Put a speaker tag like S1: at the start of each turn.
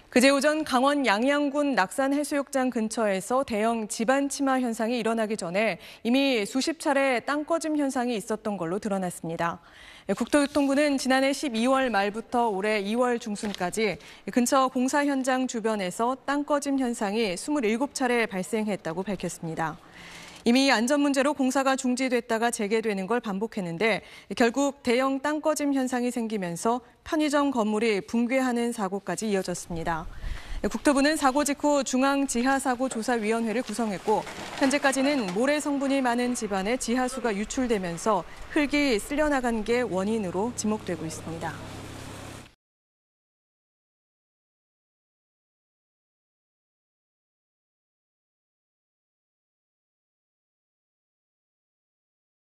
S1: 그제 오전 강원 양양군 낙산해수욕장 근처에서 대형 지반 침하 현상이 일어나기 전에 이미 수십 차례 땅 꺼짐 현상이 있었던 걸로 드러났습니다. 국토교통부는 지난해 12월 말부터 올해 2월 중순까지 근처 공사 현장 주변에서 땅 꺼짐 현상이 27차례 발생했다고 밝혔습니다. 이미 안전 문제로 공사가 중지됐다가 재개되는 걸 반복했는데 결국 대형 땅 꺼짐 현상이 생기면서 편의점 건물이 붕괴하는 사고까지 이어졌습니다. 국토부는 사고 직후 중앙지하사고조사위원회를 구성했고 현재까지는 모래 성분이 많은 집안에 지하수가 유출되면서 흙이 쓸려나간 게 원인으로 지목되고 있습니다.